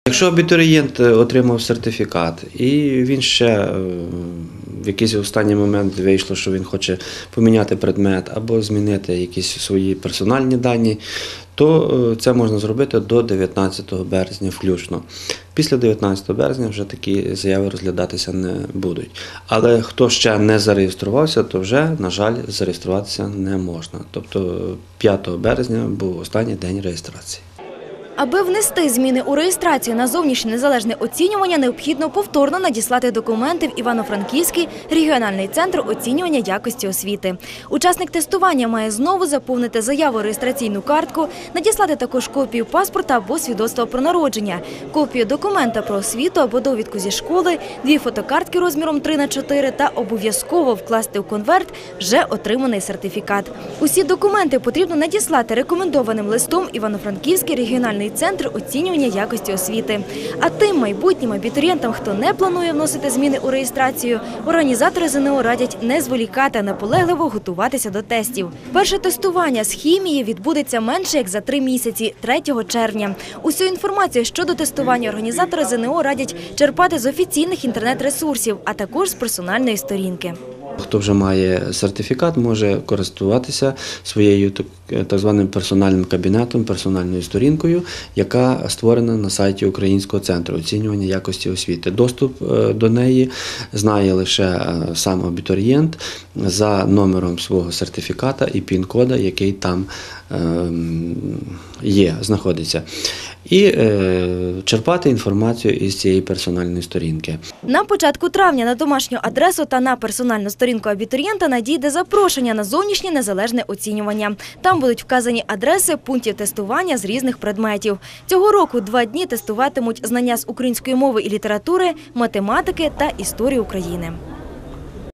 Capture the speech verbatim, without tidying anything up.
Якщо абітурієнт отримав сертифікат і він ще в якийсь останній момент вийшло, що він хоче поміняти предмет або змінити якісь свої персональні дані, то це можна зробити до дев'ятнадцятого березня включно. Після дев'ятнадцятого березня вже такі заяви розглядатися не будуть. Але хто ще не зареєструвався, то вже, на жаль, зареєструватися не можна. Тобто п'ятого березня був останній день реєстрації. Аби внести зміни у реєстрацію на зовнішнє незалежне оцінювання, необхідно повторно надіслати документи в Івано-Франківський регіональний центр оцінювання якості освіти. Учасник тестування має знову заповнити заяву реєстраційну картку, надіслати також копію паспорта або свідоцтва про народження, копію документа про освіту або довідку зі школи, дві фотокартки розміром три на чотири та обов'язково вкласти у конверт вже отриманий сертифікат. Усі документи потрібно надіслати рекомендованим листом Івано-Франківський регіональний центр оцінювання якості освіти. А тим майбутнім абітурієнтам, хто не планує вносити зміни у реєстрацію, організатори ЗНО радять не зволікати, а наполегливо готуватися до тестів. Перше тестування з хімії відбудеться менше як за три місяці – третього червня. Усю інформацію щодо тестування організатори ЗНО радять черпати з офіційних інтернет-ресурсів, а також з персональної сторінки. Хто вже має сертифікат, може користуватися своєю так званим персональним кабінетом, персональною сторінкою, яка створена на сайті Українського центру оцінювання якості освіти. Доступ до неї знає лише сам абітурієнт за номером свого сертифіката і пін-кода, який там є, знаходиться. І е, черпати інформацію із цієї персональної сторінки. На початку травня на домашню адресу та на персональну сторінку абітурієнта надійде запрошення на зовнішнє незалежне оцінювання. Там будуть вказані адреси пунктів тестування з різних предметів. Цього року два дні тестуватимуть знання з української мови і літератури, математики та історії України.